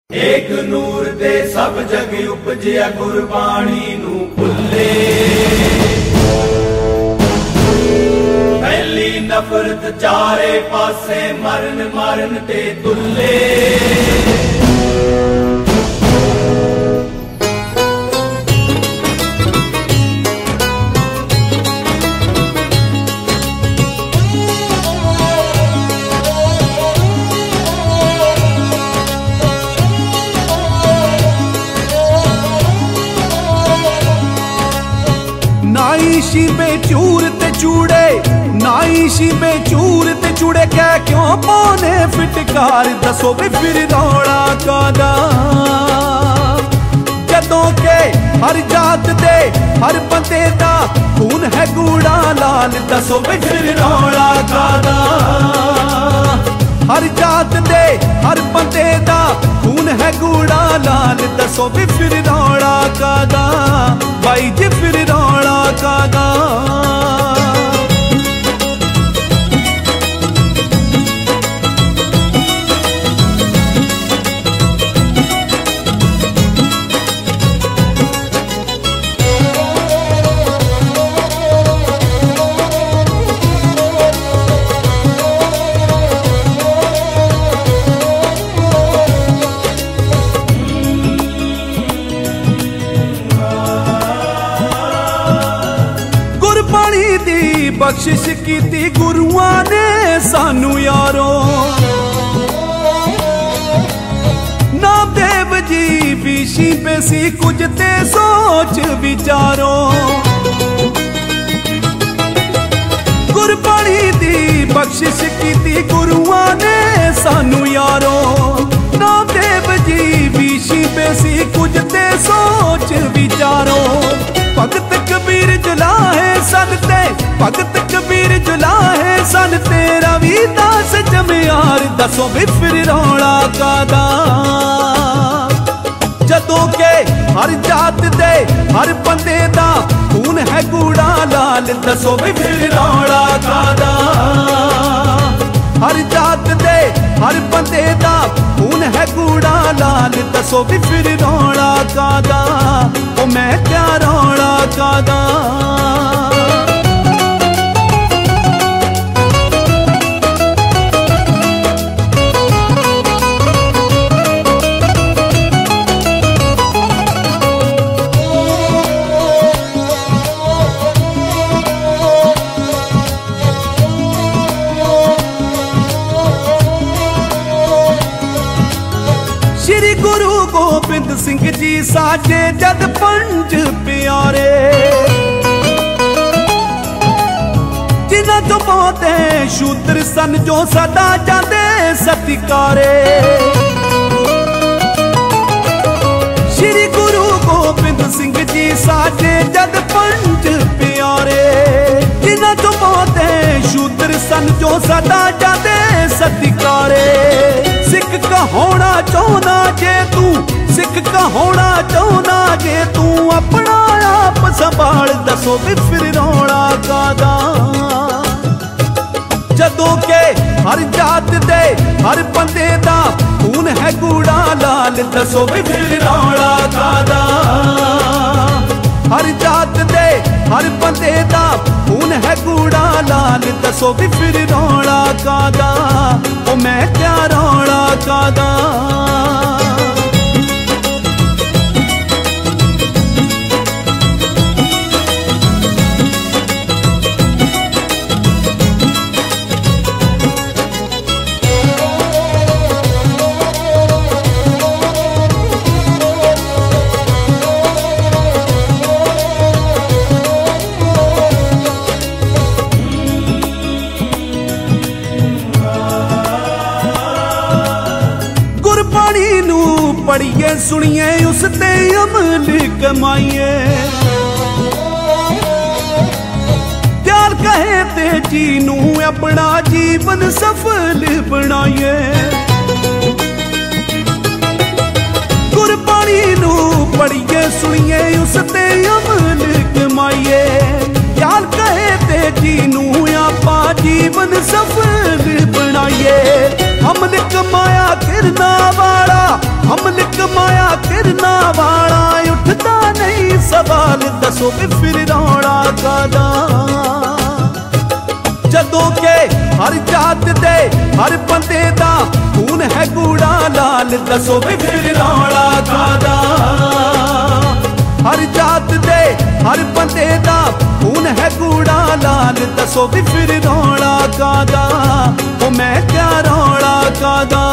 एक नूर दे सब जग उपजिया गुरबाणी नू भुले। पहली नफरत चारे पासे मरन मरन ते तुले। नाईशी बेचूर ते चूड़े, नाईशी बेचूर ते चूड़े, क्या क्यों पौने फिटकार दसो भी फिर रौला कादा। जदों के हर जात दे हर बंदे दा खून है गूड़ा लाल, दसो भी फिर रौला कादा। हर जात दे हर बंदे दा खून है गूड़ा लाल, दसो भी फिर रौला कादा। भाई जी फिर रौला कादा। बख्शिश कीती गुरुआं ने सानू यारो, नामदेव जी बीशी बेसी कुछ ते सोच विचारो। गुरबाणी दी बख्शिश कीती गुरुआं ने सानू यारो, नामदेव जी बीशी बेसी कुछ ते सोच विचारो। भगत कबीर जुलाहे सन ते, भगत कबीर जुलाहे सन, तेरा भी दास जमियार दसो भी फिर रौला कादा। जदों के हर जात दे हर बंदे दा खून है गूड़ा लाल, दसो भी फिर रौला कादा। हर जात दे हर बंदे दा खून है गूड़ा लाल, दसो भी फिर रौला कादा। ओ मैं क्या रौला कादा। श्री गुरु गोबिंद सिंह जी साजे जद पंज प्यारे, जिन्हां तो बहुते शूद्र सन जो सदा जांदे सतिकारे। श्री गुरु गोबिंद सिंह जी साजे जद पंज प्यारे, जिन्हां तो बहुते शूद्र सन जो सदा जांदे सतिकारे। सिख कहोना चाहना जे तू, सिख कहोना चाहना जे तू, अपना आप संभाल दसो भी फिर रौला कादा। जदों के हर जात दे हर बंदे दा खून है गूड़ा लाल, दसो भी फिर रौला कादा। हर जात दे हर बंदे दा खून है गूड़ा लाल, दसो भी फिर रौला कादा। ओ मैं क्या रौला कादा। पढ़िए सुनिए उसते अमल कमाइए, त्याल कहे ते जी नू अपना जीवन सफल बनाइए। गुरबाणी नू पढ़िए सुनिए उसते अमल कमाइए, त्याल कहे ते जी नू आपा जीवन सफल बनाइए। हमने कमाया किरना वाला हमने दसो भी फिर रौला कादा। जदों के हर जात दे हर बंदे दा खून है कूड़ा लाल, दसो भी फिर रौला कादा। हर जात दे हर बंदे दा खून है कूड़ा लाल, दसो भी फिर रौला कादा। ओ मैं क्या रौला कादा।